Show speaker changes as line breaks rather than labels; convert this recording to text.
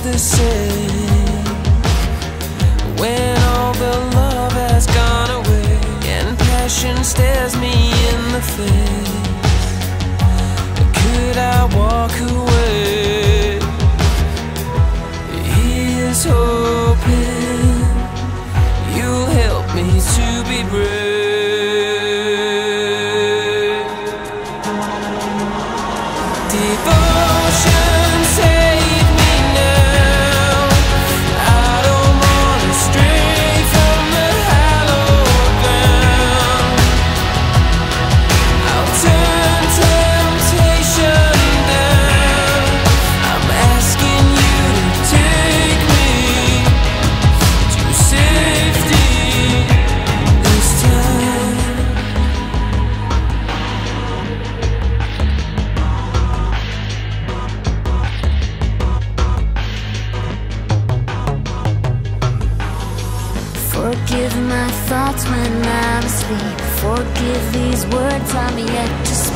the same when all the love has gone away and passion stares me in the face? Could I walk away? Here's hoping you'll help me to be brave. Devotion, save me now. I don't wanna stray from the hallowed ground. I'll turn temptation down. I'm asking you to take me to safety this time.
Forgive my thoughts when I'm asleep. Forgive these words I'm yet to speak.